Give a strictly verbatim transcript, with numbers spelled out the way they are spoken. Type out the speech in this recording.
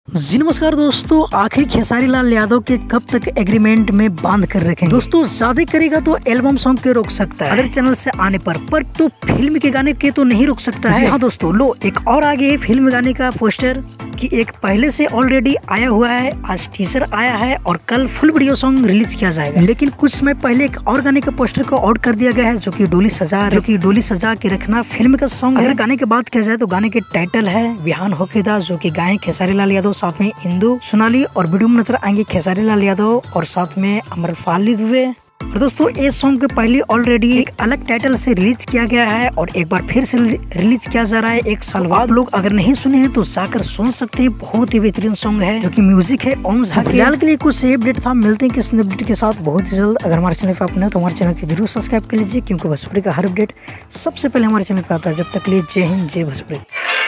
जी नमस्कार दोस्तों, आखिर खेसारी लाल यादव के कब तक एग्रीमेंट में बांध कर रखेंगे। दोस्तों ज्यादा करेगा तो एल्बम सॉन्ग के रोक सकता है अदर चैनल से आने पर पर तो फिल्म के गाने के तो नहीं रोक सकता है। हाँ दोस्तों, लो एक और आगे है फिल्म गाने का पोस्टर कि एक पहले से ऑलरेडी आया हुआ है, आज टीजर आया है और कल फुल वीडियो सॉन्ग रिलीज किया जाएगा। लेकिन कुछ समय पहले एक और गाने के पोस्टर को आउट कर दिया गया है जो कि डोली सजा जो कि डोली सजा के रखना फिल्म का सॉन्ग है। अगर गाने की बात किया जाए तो गाने के टाइटल है बिहान होकेदा, जो कि गाए खेसारी लाल यादव, साथ में इंदु सोनाली और वीडियो में नजर आएंगे खेसारी लाल यादव और साथ में अमरपाली दुबे। और दोस्तों इस सॉन्ग के पहले ऑलरेडी एक अलग टाइटल से रिलीज किया गया है और एक बार फिर से रिलीज किया जा रहा है एक साल बाद। लोग अगर नहीं सुने हैं तो जाकर सुन सकते हैं, बहुत ही बेहतरीन सॉन्ग है जो कि म्यूजिक है ओम झा के। फिलहाल के लिए कुछ सही अपडेट था, मिलते हैं किसी अपडेट के साथ बहुत ही जल्द। अगर हमारे चैनल पर आप नए तो हमारे चैनल को जरूर सब्सक्राइब कर लीजिए, क्योंकि भोजपुरी का हर अपडेट सबसे पहले हमारे चैनल पर आता है। जब तक लिए जय हिंद, जय भोजपुरी।